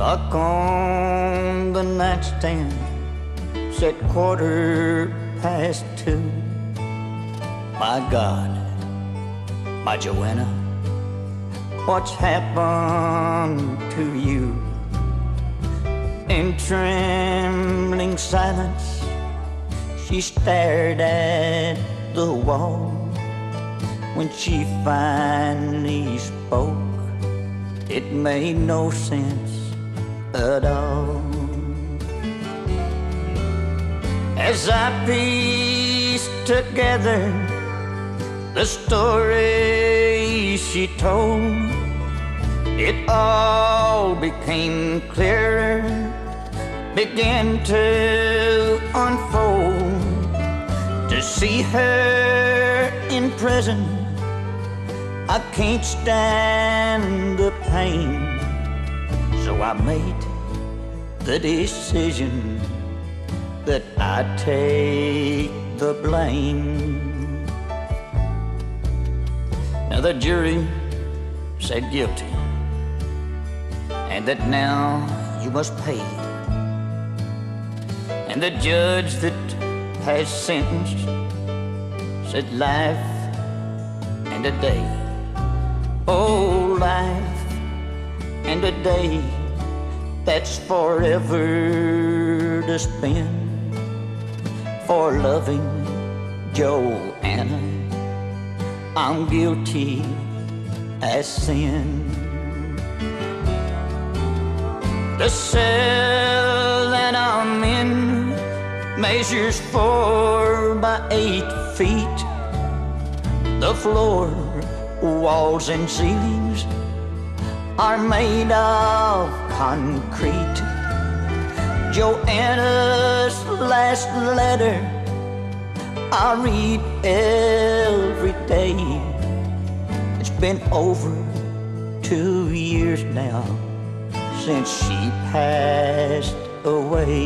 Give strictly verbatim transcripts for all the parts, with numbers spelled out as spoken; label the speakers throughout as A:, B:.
A: Clock on the nightstand said quarter past two. My God, my Joanna, what's happened to you? In trembling silence, she stared at the wall. When she finally spoke, it made no sense at all. As I pieced together the story she told, it all became clearer, began to unfold. To see her in prison, I can't stand the pain. So I made the decision that I'd take the blame. Now the jury said guilty, and that now you must pay. And the judge that has sentenced said life and a day. Oh, life and a day, that's forever to spend. For loving Joanna, I'm guilty as sin. The cell that I'm in measures four by eight feet. The floor, walls and ceilings are made of concrete. Joanna's last letter I read every day. It's been over two years now since she passed away.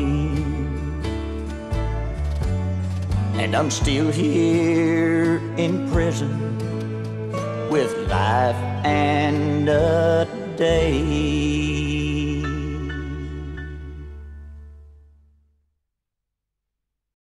A: And I'm still here in prison with life and a day.